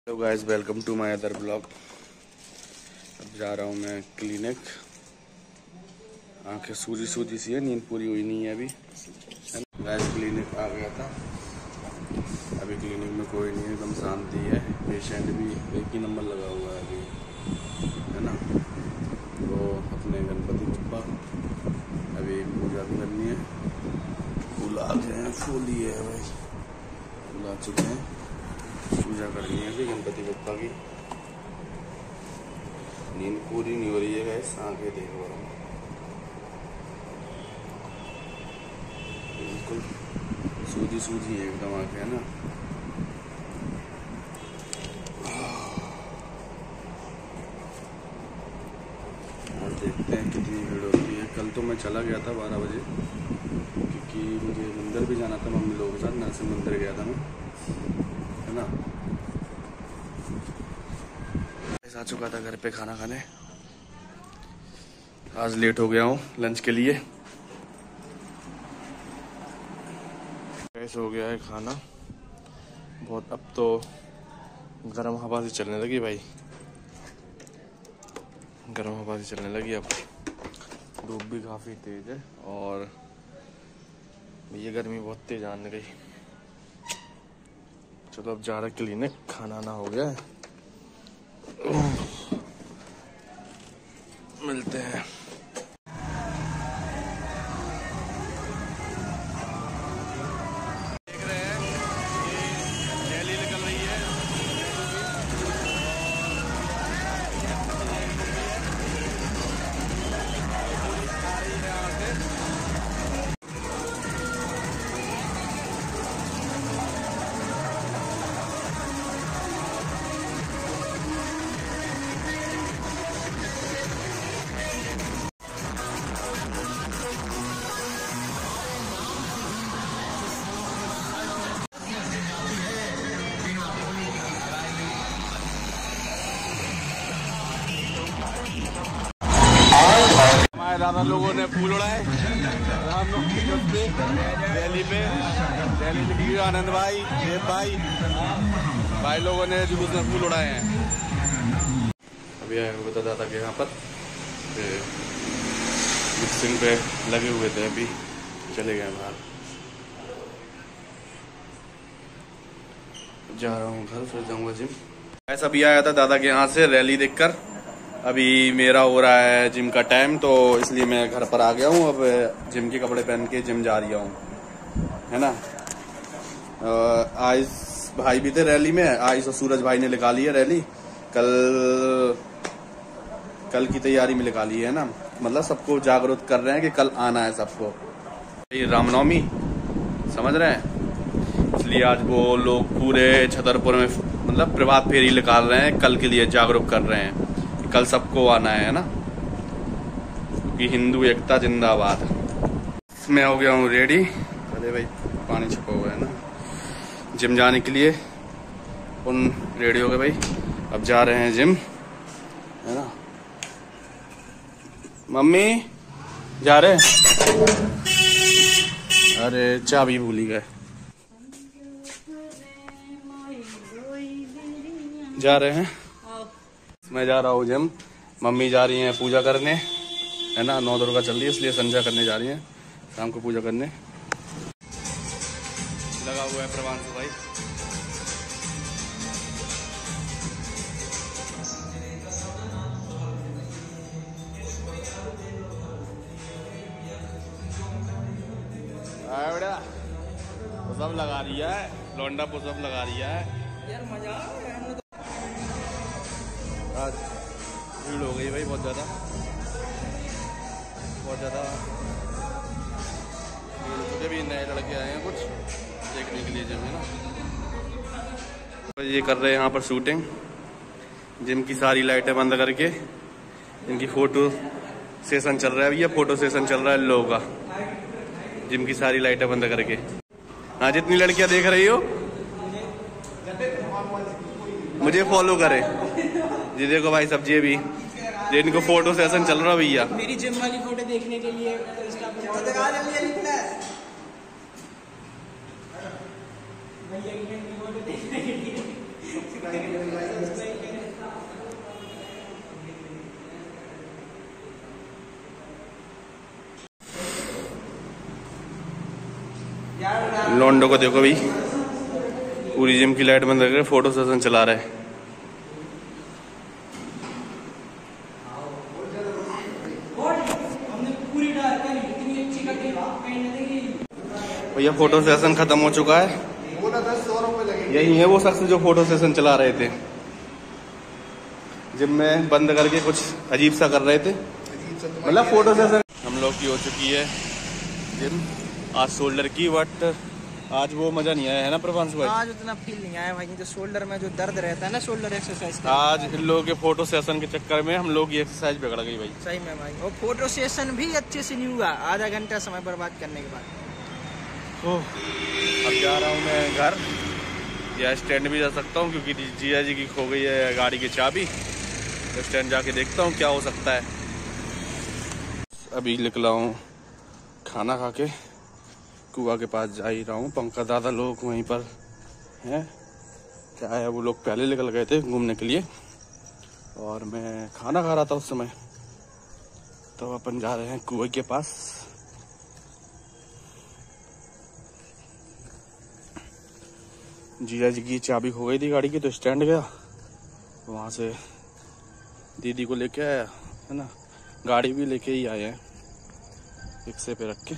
Hello guys, welcome to my other blog. अब जा रहा हूँ मैं क्लिनिक। आंखें सूजी सूजी सी है, नींद पूरी हुई नहीं है अभी। गाइस क्लिनिक आ गया था। अभी क्लिनिक में कोई नहीं है, एकदम शांति है। पेशेंट भी एक ही नंबर लगा हुआ है अभी, है ना। वो अपने गणपति बप्पा अभी पूजा भी करनी है। फूल आ गए हैं, फूल लिए है भाई, फूल आ चुके हैं। पूजा करनी है अभी गणपति बप्पा की। नींद पूरी नहीं हो रही है गाइस, आंखें देख रहा हूँ बिल्कुल सूजी सूजी है एकदम आंखें, है ना। और देखते हैं कितनी भीड़ होती है। कल तो मैं चला गया था 12 बजे, क्योंकि मुझे मंदिर भी जाना था मम्मी लोगों के साथ। नरसिंह मंदिर गया था मैं, है ना। आ चुका था घर पे खाना खाने। आज लेट हो गया हूँ लंच के लिए। कैसे हो गया है खाना बहुत। अब तो गर्म हवा से चलने लगी भाई, गर्म हवा से चलने लगी। अब धूप भी काफ़ी तेज है और ये गर्मी बहुत तेज आने गई। चलो अब जा रहा क्लिनिक, खाना आना हो गया है, मिलते हैं। देख रहे हैं ये रैली निकल रही है। हमारे दादा लोगों ने फूल उड़ाए हम लोग दिल्ली पे। दिल्ली लिखी आनंद भाई, देव भाई, भाई लोगों ने जुलूस में फूल उड़ाए हैं। अभी आए हुए थे दादा के यहाँ पर, मिक्सिंग पे लगे हुए थे, अभी चले गए बाहर। जा रहा हूँ घर, फिर जाऊँगा जिम। ऐसा भी आया था दादा के यहाँ से रैली देखकर। अभी मेरा हो रहा है जिम का टाइम, तो इसलिए मैं घर पर आ गया हूँ। अब जिम के कपड़े पहन के जिम जा रहा हूँ, है ना। आज भाई भी थे रैली में। आज तो सूरज भाई ने निकाली है रैली। कल की तैयारी में निकाली है ना, मतलब सबको जागरूक कर रहे हैं कि कल आना है सबको। ये रामनवमी समझ रहे हैं, इसलिए आज वो लोग पूरे छतरपुर में मतलब प्रभात फेरी निकाल रहे हैं, कल के लिए जागरूक कर रहे हैं। कल सबको आना है ना, क्योंकि हिंदू एकता जिंदाबाद। मैं हो गया हूँ रेडी। अरे भाई पानी छुपा हुआ है ना, जिम जाने के लिए। उन रेडी हो गए भाई, अब जा रहे हैं जिम, है ना। मम्मी जा रहे हैं। अरे चाबी भूल ही गए। जा रहे हैं, मैं जा रहा हूँ जिम। मम्मी जा रही हैं पूजा करने, है ना। 9 दुर्गा चल रही है, इसलिए संध्या करने जा रही हैं, शाम को पूजा करने। लगा हुआ है प्रभांशु भाई। बेटा पुशअप लगा रही है, लौंडा पुशअप लगा रही है यार, मजा आ रहा है। आज भीड़ हो गई भाई बहुत ज़्यादा, बहुत ज़्यादा। मुझे भी नए लड़के आए हैं कुछ देखने के लिए जिम, है ना। तो ये कर रहे हैं यहाँ पर शूटिंग। जिम की सारी लाइटें बंद करके इनकी फोटो सेशन चल रहा है। भैया फोटो सेशन चल रहा है लोगों का, जिम की सारी लाइटें बंद करके। हाँ, जितनी लड़कियां देख रही हो मुझे फॉलो करे। जी देखो भाई सब, ये भी इनको फोटो सेशन चल रहा भैया। मेरी जिम वाली फोटो देखने के लिए भैया की फोटो देखने के लिए लॉन्डो को देखो भाई, पूरी जिम की लाइट बंद करके फोटो सेशन चला रहे हैं। भैया फोटो सेशन खत्म हो चुका है। यही है वो शख्स जो फोटो सेशन चला रहे थे, जिम में बंद करके कुछ अजीब सा कर रहे थे, मतलब फोटो सेशन। हम लोग की हो चुकी है जिम आज शोल्डर की, बट आज वो मजा नहीं आया है ना प्रभांश भाई? आज उतना फील नहीं आया भाई, जो शोल्डर में जो दर्द रहता है ना शोल्डर एक्सरसाइज का। आज इन लोगों के फोटो सेशन के चक्कर में हम लोग की एक्सरसाइज बिगड़ गई भाई। सही में भाई, और फोटो सेशन भी अच्छे से नहीं हुआ, आधा घंटा समय बर्बाद करने के बाद। अब जा रहा हूँ मैं घर, या स्टैंड भी जा सकता हूँ क्योंकि जिया जी की खो गई है गाड़ी की चाबी, तो स्टैंड जाके देखता हूँ क्या हो सकता है। अभी निकला हूँ खाना खा के, कुआ के पास जा ही रहा हूँ। पंकज दादा लोग वहीं पर हैं, क्या है वो लोग पहले निकल गए थे घूमने के लिए और मैं खाना खा रहा था उस समय, तो अपन जा रहे हैं कुएं के पास। जीजा जी की चाबी खो गई थी गाड़ी की, तो स्टैंड गया, वहां से दीदी को लेके आया है ना, गाड़ी भी लेके ही आए हैं रिक्शे पे रख के।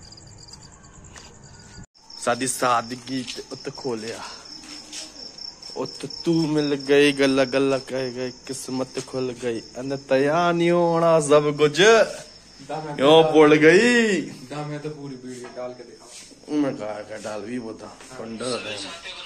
शादी की उत खोलिया, उत तू मिल गई, गला गला कह गई, किस्मत खुल गई, अन तैयार होना सब कुछ यो पड़ गई। मैं तो पूरी वीडियो डाल के देखा, मैं कहा डाल भी वो था पंडर है।